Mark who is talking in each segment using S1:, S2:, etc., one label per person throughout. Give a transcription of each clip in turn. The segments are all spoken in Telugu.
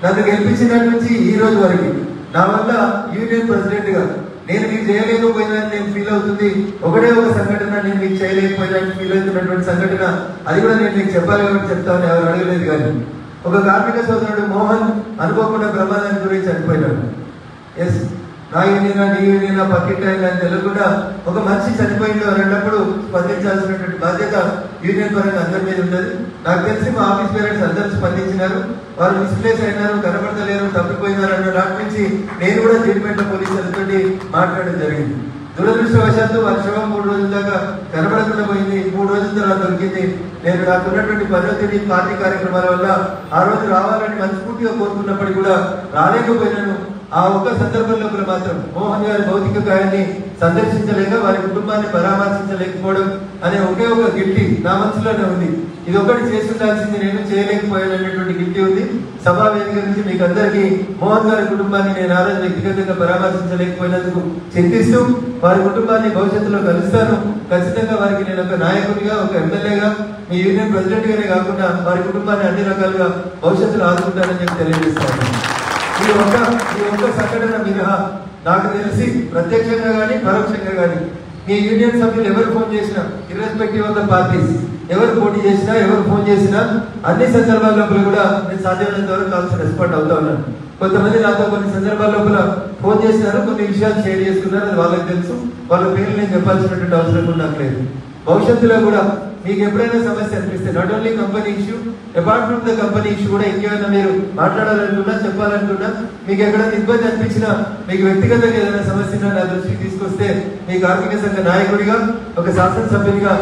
S1: నన్ను గెలిపించినట్టు నుంచి ఈ రోజు వరకు నా వల్ల యూనియన్ ప్రెసిడెంట్ గా నేను మీకు చేయలేకపోయినా నేను ఫీల్ అవుతుంది. ఒకటే ఒక సంఘటన నేను మీకు చేయలేకపోయినా ఫీల్ అవుతున్నటువంటి సంఘటన, అది కూడా నేను మీకు చెప్పాలి కాబట్టి చెప్తామని ఎవరు అడగలేదు. కానీ ఒక కార్మిక సోదరుడు మోహన్ అనుకోకుండా ప్రమాదానికి గురించి చనిపోయినాడు. ఎస్, నా యూనియనా నీ యూనియనా పక్కింటి అయినా తెలియకుండా ఒక మనిషి చనిపోయింది అన్నప్పుడు స్పందించాల్సినటువంటి బాధ్యత యూనియన్ పరంగా అందరి మీద ఉన్నది. నాకు తెలిసి మా ఆఫీస్ పేరెంట్స్ అందరూ స్పందించినారు. వారు మిస్ప్లేస్ అయినారు, కనబడతలేరు, తప్పిపోయినారు అన్న దాని నుంచి నేను కూడా జీడిపేట పోలీసులతో మాట్లాడడం జరిగింది. దురదృష్టవశాత్తు వారి శవం 3 రోజుల దాకా కనబడకుండా పోయింది. 3 రోజుల తర్వాత దొరికింది. నేను నాకున్నటువంటి పద్ధతి పార్టీ కార్యక్రమాల వల్ల ఆ రోజు రావాలని మనస్ఫూర్తిగా కోరుకున్నప్పటికీ కూడా రాలేకపోయినాను. ఆ ఒక్క సందర్భంలో మాత్రం మోహన్ గారి భౌతిక గాయాన్ని సందర్శించలేక వారి కుటుంబాన్ని పరామర్శించలేకపోవడం అనే ఒకే ఒక గిల్టీ నా మనసులోనే ఉంది. ఇది ఒకటి చేసి ఉండాల్సింది, నేను చేయలేకపోయాననేటువంటి గిల్టీ ఉంది. సభా వేదిక నుంచి మీకు అందరికీ మోహన్ గారి కుటుంబాన్ని నేను ఆ రోజు వ్యక్తిగతంగా పరామర్శించలేకపోయినందుకు చింతిస్తూ వారి కుటుంబాన్ని భవిష్యత్తులో కలుస్తాను. ఖచ్చితంగా వారికి నేను ఒక నాయకుడిగా, ఒక ఎమ్మెల్యేగా, మీ యూనియన్ ప్రెసిడెంట్ గానే కాకుండా వారి కుటుంబాన్ని అన్ని రకాలుగా భవిష్యత్తులో ఆదుకుంటానని చెప్పి తెలియజేస్తాను. ఈ ఒక్క సంఘటన మినహా నాకు తెలిసి ప్రత్యక్షంగా కానీ పరోక్షంగా కానీ మీ యూనియన్ సభ్యులు ఎవరు ఫోన్ చేసినా, ఇర్రెస్పెక్టివ్ ఆఫ్ ద పార్టీస్, ఎవరు పోటీ చేసినా, ఎవరు ఫోన్ చేసినా అన్ని సందర్భాల లోపల కూడా నేను సాధ్యమైనంత వరకు కాల్సి రెస్పాండ్ అవుతా ఉన్నాను. కొంతమంది నాతో కొన్ని సందర్భాల లోపల ఫోన్ చేసినారు, కొన్ని విషయాలు షేర్ చేసుకున్నారు. అది వాళ్ళకి తెలుసు. వాళ్ళ పేర్లు నేను చెప్పాల్సినటువంటి అవసరం కూడా నాకు లేదు. భవిష్యత్తులో కూడా మీకు ఎప్పుడైనా సమస్య అనిపిస్తే, not only company issue, apart from the company issue కూడా ఇంకేమైనా మీరు మాట్లాడాలనుకున్నా, చెప్పాలనుకున్నా, మీకు ఎక్కడైనా ఇబ్బంది అనిపించినా, మీకు వ్యక్తిగతంగా ఏదైనా సమస్య నా దృష్టికి తీసుకొస్తే మీ కార్మిక సంఘ నాయకుడిగా, ఒక శాసనసభ్యునిగా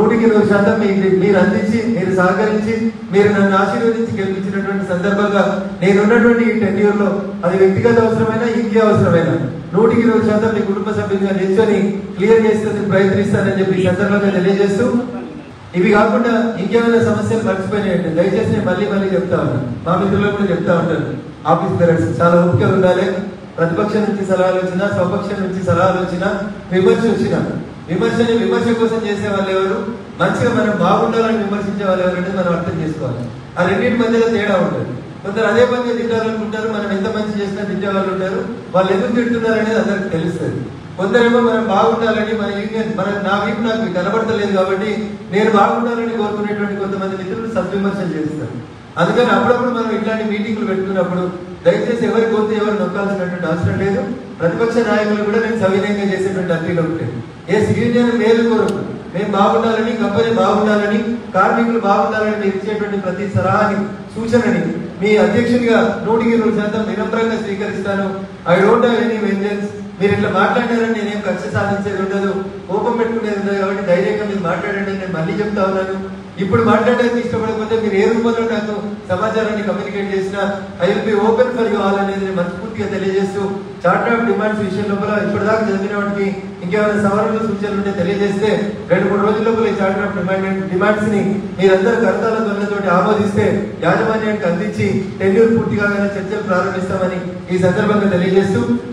S1: 100% మీరు అందించి, మీరు సహకరించి, మీరు నన్ను ఆశీర్వదించి గెలిపించినటువంటి సందర్భంగా నేనున్నటువంటి ఈ టెన్యూర్లో అది వ్యక్తిగత అవసరమైనా, ఇంకే అవసరమైనా 100% మీ కుటుంబ సభ్యులుగా నిల్చొని క్లియర్ చేసేందుకు ప్రయత్నిస్తానని చెప్పి ఈ సందర్భంగా తెలియజేస్తూ, ఇవి కాకుండా ఇంకేమైనా సమస్యలు మర్చిపోయినాయండి దయచేసి నేను మళ్ళీ చెప్తా ఉన్నాను. మా మిత్రులకు కూడా చెప్తా ఉంటాను, ఆఫీస్ పేరెంట్స్ చాలా ఓపిక ఉండాలి. ప్రతిపక్షం నుంచి సలహాలు వచ్చినా, స్వపక్షం నుంచి సలహాలు వచ్చినా, విమర్శ వచ్చినా, విమర్శ కోసం చేసే వాళ్ళు ఎవరు, మంచిగా మనం బాగుండాలని విమర్శించే వాళ్ళు ఎవరు అనేది మనం అర్థం చేసుకోవాలి. ఆ రెండింటి మధ్యలో తేడా ఉంటుంది. కొందరు అదే పనిగా తిట్టాలనుకుంటారు, మనం ఎంత మంచి చేసినా తిట్టే వాళ్ళు ఉంటారు. వాళ్ళు ఎందుకు తింటున్నారు అనేది అందరికి తెలుస్తుంది. కొందరేమో మనం బాగుండాలని, మన యూనియన్ నా వైపు నాకు కనబడతలేదు కాబట్టి నేను బాగుండాలని కోరుకునేటువంటి కొంతమంది మిత్రులు సద్విమర్శలు చేస్తారు. అందుకని అప్పుడప్పుడు మనం ఇట్లాంటి మీటింగ్లు పెట్టుకున్నప్పుడు దయచేసి ఎవరి గొంతు ఎవరు నొక్కాల్సినటువంటి అవసరం లేదు. ప్రతిపక్ష నాయకులు కూడా నేను సవినయంగా చేసేటువంటి అప్పీల్ ఒకటి, యూనియన్ మేలు కొరకు మేము బాగుండాలని, కంపెనీ బాగుండాలని, కార్మికులు బాగుండాలని మీరు ఇచ్చేటువంటి ప్రతి సలహాని, సూచనని మీ అధ్యక్షుడిగా 100% వినమ్రంగా స్వీకరిస్తాను. I don't have any vengeance. మీరు ఇట్లా మాట్లాడారని నేనేం కక్ష సాధించేది ఉండదు, కోపం పెట్టుకునేది ఉండదు. కాబట్టి ధైర్యంగా మీరు మాట్లాడండి. నేను మళ్ళీ చెప్తా ఉన్నాను, ఇప్పుడు మాట్లాడడానికి ఇష్టపడకపోతే మీరు ఏ రూపంలో నాకు సమాచారాన్ని కమ్యూనికేట్ చేసినా I will be open for you all అనేది మనస్ఫూర్తిగా తెలియజేస్తూ, చార్టర్ ఆఫ్ డిమాండ్స్ విషయం లోపల ఇప్పటిదాకా చదివిన వాటికి ఇంకేమైనా సవరణలు, సూచనలు ఉంటే తెలియజేస్తే 2-3 రోజుల లోపల ఈ చార్టర్ ఆఫ్ డిమాండ్స్ ని మీరందరూ కరతాల ధ్వనులతోటి ఆమోదిస్తే యాజమాన్యానికి అందించి టెన్యూర్ పూర్తిగా చర్చలు ప్రారంభిస్తామని ఈ సందర్భంగా తెలియజేస్తూ,